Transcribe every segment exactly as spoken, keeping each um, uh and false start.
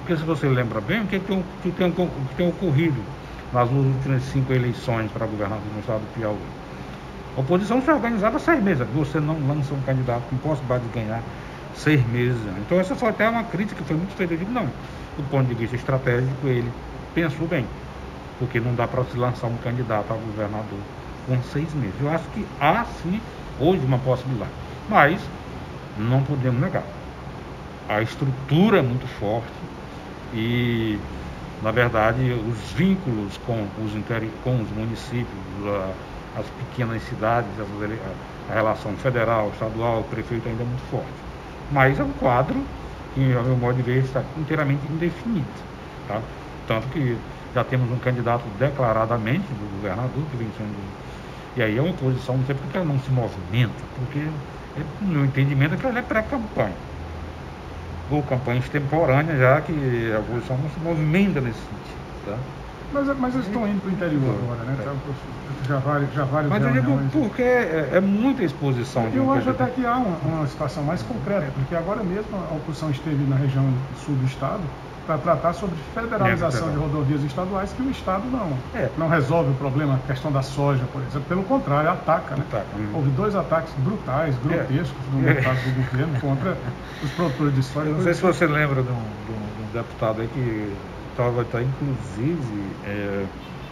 Porque se você lembra bem, o que, que, que, tem, o que tem ocorrido nas últimas cinco eleições para governador no estado do Piauí? A oposição foi organizada há seis meses. Você não lança um candidato com possibilidade de ganhar seis meses. Então essa foi até uma crítica que foi muito feita. Eu digo, não, do ponto de vista estratégico, ele pensou bem. Porque não dá para se lançar um candidato a governador com seis meses. Eu acho que há sim hoje uma possibilidade. Mas não podemos negar. A estrutura é muito forte e, na verdade, os vínculos com os, interi- com os municípios, a, as pequenas cidades, a, a relação federal, estadual, prefeito ainda é muito forte. Mas é um quadro que, ao meu modo de ver, está inteiramente indefinido. Tá? Tanto que já temos um candidato declaradamente do governador que vem sendo... E aí é uma posição, não sei porque ela não se movimenta, porque, no meu entendimento, é que ela é pré-campanha. Ou campanha extemporânea, já que a oposição não se movimenta nesse sentido. Tá? Mas, mas eles estão indo para o interior agora, né? É. Já vários, já vários Mas eu digo porque é, é muita exposição. Eu acho até que há uma, uma situação mais concreta, porque agora mesmo a oposição esteve na região sul do estado para tratar sobre federalização é, de rodovias estaduais, que o estado não, é. não resolve o problema, a questão da soja, por exemplo. Pelo contrário, ataca. Né? Ataca. Houve dois ataques brutais, grotescos, é. no mercado do governo contra os produtores de soja. Eu não sei se você lembra de um, de um, de um deputado aí que estava, tá, inclusive, é,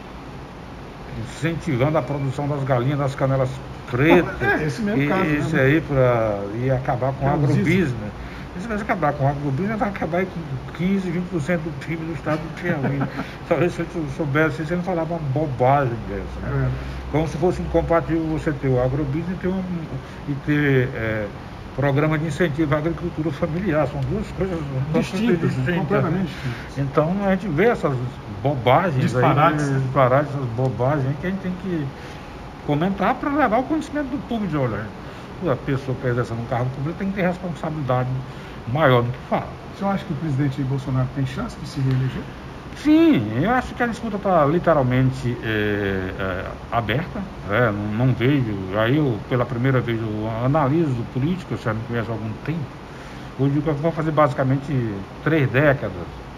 incentivando a produção das galinhas das canelas pretas. É, esse mesmo e, caso. Isso né? aí para ir acabar com o agrobusiness. Se você acabar com o agrobusiness, vai acabar com quinze, vinte por cento do P I B do estado do Piauí. Talvez se você soubesse, você não falava uma bobagem dessa. Né? É. Como se fosse incompatível você ter o agrobusiness e ter, um, e ter é, programa de incentivo à agricultura familiar. São duas coisas distintas, completamente distintas. Então a gente vê essas bobagens, disparates, aí, disparates, essas bobagens aí, que a gente tem que comentar para levar o conhecimento do público de olhar. A pessoa que exerce um cargo público tem que ter responsabilidade maior do que fala. O senhor acha que o presidente Bolsonaro tem chance de se reeleger? Sim, eu acho que a disputa está literalmente é, é, aberta. É, não, não vejo, aí eu pela primeira vez eu analiso política, você me conhece há algum tempo. Hoje eu vou fazer basicamente três décadas.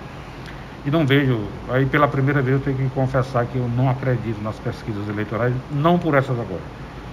E não vejo, aí pela primeira vez eu tenho que confessar que eu não acredito nas pesquisas eleitorais, não por essas agora.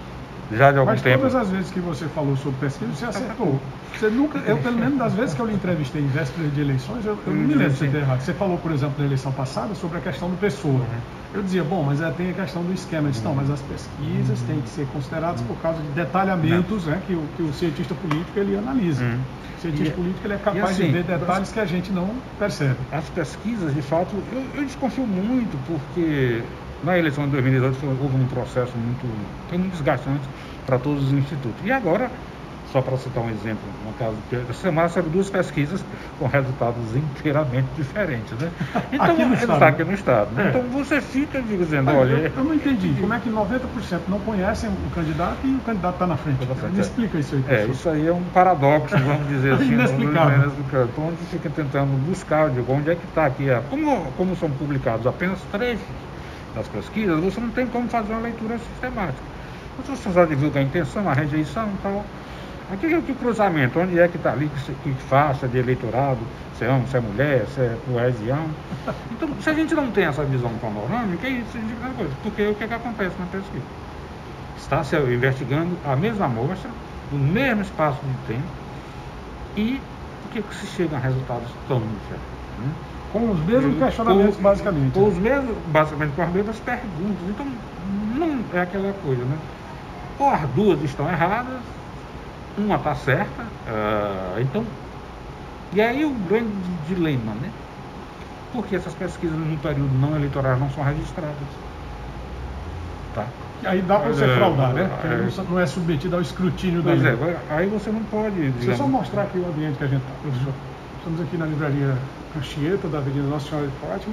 Já de algum Mas tempo. todas as vezes que você falou sobre pesquisa, você acertou. Você nunca, eu pelo menos das vezes que eu lhe entrevistei em véspera de eleições, eu, eu não me lembro de você ter errado. Você falou, por exemplo, na eleição passada sobre a questão do Pessoa. Uhum. Eu dizia, bom, mas é, tem a questão do esquema. Eu disse, não, mas as pesquisas uhum. têm que ser consideradas por causa de detalhamentos, né, que, o, que o cientista político ele analisa. Uhum. O cientista e, político ele é capaz assim, de ver detalhes que a gente não percebe. As pesquisas, de fato, eu, eu desconfio muito, porque na eleição de dois mil e dezoito houve um processo muito, foi muito desgastante para todos os institutos. E agora, só para citar um exemplo, no caso, essa semana saíram duas pesquisas com resultados inteiramente diferentes, né? Então, aqui no estado, está aqui no estado. Né? É. Então você fica dizendo, olha... Eu, eu não entendi, como é que noventa por cento não conhecem o candidato e o candidato está na frente? Tá frente Me é. explica isso aí, professor. É, isso aí é um paradoxo, vamos dizer assim. Inexplicável. Então, a gente fica tentando buscar, digo, onde é que está aqui. Como, como são publicados apenas trechos das pesquisas, você não tem como fazer uma leitura sistemática. Então, você só divulga a intenção, a rejeição e tal. Aqui é que cruzamento, onde é que está ali que, que faça de eleitorado, se é homem, se é mulher, se é coesião. Então, se a gente não tem essa visão panorâmica, é isso, é coisa. Porque o que, é que acontece na pesquisa? Está se investigando a mesma amostra, no mesmo espaço de tempo, e por que, que se chega a resultados tão diferentes? Né? Com os mesmos eu, questionamentos, com, basicamente. Com os mesmos, basicamente, com as mesmas perguntas. Então, não é aquela coisa, né? Ou as duas estão erradas, uma está certa, uh, então... E aí o grande dilema, né? Porque essas pesquisas no período não eleitoral não são registradas. Tá? E aí dá para você é, fraudar, né? Porque é, não é submetido ao escrutínio da lei. Pois é, aí você não pode... Deixa eu só mostrar aqui o ambiente que a gente está, professor. Estamos aqui na livraria Anchieta, da Avenida Nossa Senhora de Fátima.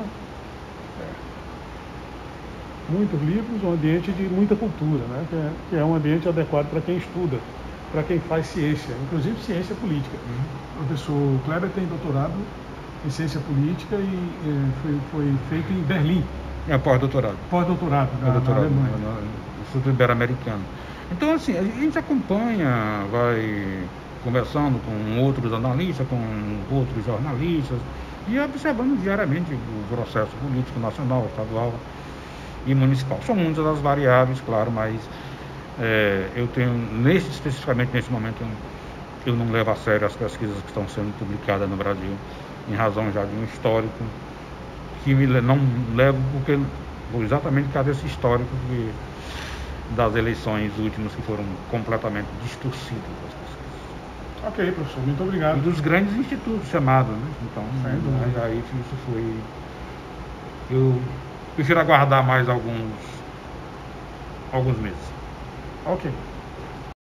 É. Muitos livros, um ambiente de muita cultura, né? Que é, que é um ambiente adequado para quem estuda, para quem faz ciência, inclusive ciência política. Uhum. O professor Kleber tem doutorado em ciência política e é, foi, foi feito em Berlim. É pós-doutorado. Pós-doutorado, na, na Alemanha. No Instituto Ibero-Americano. Então, assim, a gente acompanha, vai conversando com outros analistas, com outros jornalistas e observando diariamente o processo político nacional, estadual e municipal. São muitas as variáveis, claro, mas é, eu tenho, nesse, especificamente nesse momento, eu, eu não levo a sério as pesquisas que estão sendo publicadas no Brasil, em razão já de um histórico que me não levo, porque exatamente por causa desse histórico que, das eleições últimas que foram completamente distorcidas. Ok, professor, muito obrigado. E dos grandes institutos chamados, né? Então, aí, aí isso foi... Eu prefiro aguardar mais alguns, alguns meses. Ok.